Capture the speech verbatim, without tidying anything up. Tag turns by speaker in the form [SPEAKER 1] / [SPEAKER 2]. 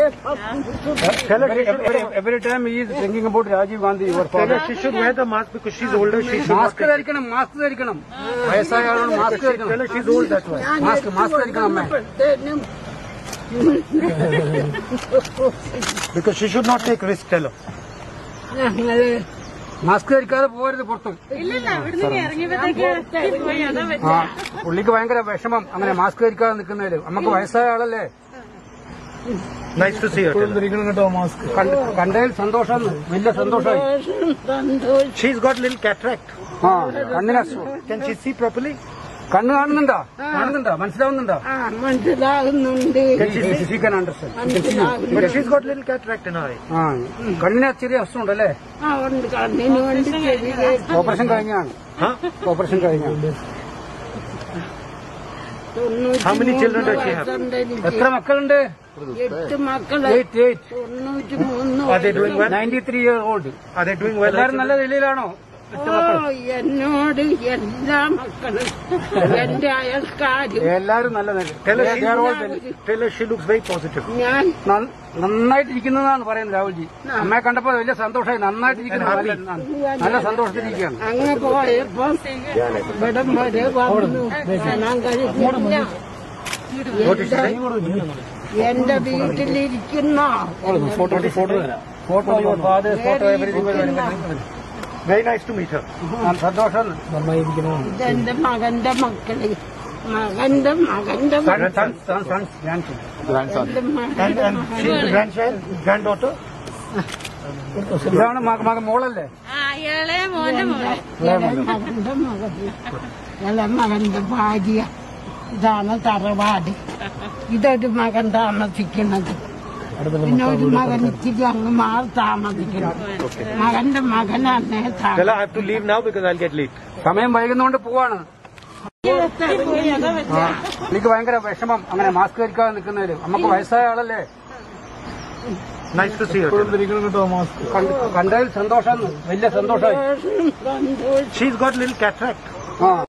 [SPEAKER 1] Tell her every, every, every time he is thinking about Rajiv Gandhi, your father.
[SPEAKER 2] Tell her she should wear the mask because she's older. She should
[SPEAKER 1] Mask ധരിക്കണം, mask ധരിക്കണം. വയസ്സായ ആളോട് mask ധരിക്കണം.
[SPEAKER 2] Tell her she's old, that's why.
[SPEAKER 1] Mask mask ധരിക്കണം അമ്മേ.
[SPEAKER 2] Because she should not take risk, tell her.
[SPEAKER 1] Mask ധരിക്കാതെ പോകരുത് പുറത്ത്. ആ പുള്ളിക്ക് ഭയങ്കര വിഷമം അങ്ങനെ മാസ്ക് ധരിക്കാതെ നിൽക്കുന്നതില്. നമുക്ക് വയസ്സായ ആളല്ലേ.
[SPEAKER 2] Nice to see her.
[SPEAKER 1] കണ്ടതിൽ സന്തോഷം, വലിയ സന്തോഷമായി.
[SPEAKER 2] She's got little cataract.
[SPEAKER 1] ആ കണ്ണിന്
[SPEAKER 2] Can she see properly?
[SPEAKER 1] കണ്ണ് കാണുന്നുണ്ടോ? കാണുന്നുണ്ടോ? മനസ്സിലാവുന്നുണ്ടോ?
[SPEAKER 3] മനസ്സിലാകുന്നുണ്ട്.
[SPEAKER 1] She can understand.
[SPEAKER 2] But she's got little cataract in her eye.
[SPEAKER 1] ആ കണ്ണിന് ചെറിയ അസുഖമുണ്ടല്ലേ?
[SPEAKER 3] കണ്ണിന് വേണ്ടി
[SPEAKER 1] ഓപ്പറേഷൻ കഴിഞ്ഞാണ്. ഓപ്പറേഷൻ കഴിഞ്ഞാണ്.
[SPEAKER 2] How many children does she have?
[SPEAKER 1] എത്ര മക്കളുണ്ട്?
[SPEAKER 3] എട്ട് മക്കള്.
[SPEAKER 1] Eight eight.
[SPEAKER 3] തൊണ്ണൂറ്റി മൂന്ന്.
[SPEAKER 2] Are they doing well?
[SPEAKER 1] Ninety three year old.
[SPEAKER 2] Are they doing well?
[SPEAKER 1] എല്ലാവരും നല്ല നിലയിലാണോ?
[SPEAKER 3] എന്നോട് എല്ലാ മക്കളും എന്റെ അയൽക്കാരും
[SPEAKER 1] എല്ലാരും നല്ല നില.
[SPEAKER 2] Tell her she, tell her she looks very positive.
[SPEAKER 3] ഞാൻ
[SPEAKER 1] നന്നായിട്ടിരിക്കുന്നതാണ് പറയുന്നത് രാഹുൽജി. അമ്മയെ കണ്ടപ്പോ വലിയ സന്തോഷമായി. നന്നായിട്ടിരിക്കുന്നു, നല്ല സന്തോഷത്തിലിരിക്കുകയാണ്.
[SPEAKER 3] അങ്ങ് പോയപ്പോ ഇവിടം വരെ വന്നു കാണാൻ കഴിഞ്ഞില്ല. എന്റെ വീട്ടിലിരിക്കുന്ന
[SPEAKER 1] photo photo photo father photo everything.
[SPEAKER 2] Very nice to meet her.
[SPEAKER 1] സന്തോഷം.
[SPEAKER 3] ഇതെന്റെ മകന്റെ മക്കള്, മകന്റെ മകന്റെ
[SPEAKER 2] And, and she's the grandchild, granddaughter.
[SPEAKER 1] ഇതാണ് മകൻ, മോളല്ലേ?
[SPEAKER 3] മകന്റെ മകൻ, ഇളയ മകന്റെ ഭാര്യ. ഇതാണ് തറവാട്. ഇതൊരു മകൻ താമസിക്കുന്നത്. പിന്നെ ഒരു മകൻ ഇച്ചിരി അങ്ങ് മാറി താമസിക്കണം. മകന്റെ മകനാണ്.
[SPEAKER 2] Tell her I have to leave now because I'll get late.
[SPEAKER 1] സമയം വൈകുന്നോണ്ട് പോവാണ്. എനിക്ക് ഭയങ്കര വിഷമം അങ്ങനെ മാസ്ക് ധരിക്കാതെ നിൽക്കുന്നതില്. നമുക്ക് വയസ്സായ ആളല്ലേ.
[SPEAKER 2] Nice to see her.
[SPEAKER 1] കണ്ടതിൽ സന്തോഷം, വലിയ സന്തോഷമായി.
[SPEAKER 2] She's got little cataract.
[SPEAKER 1] ആ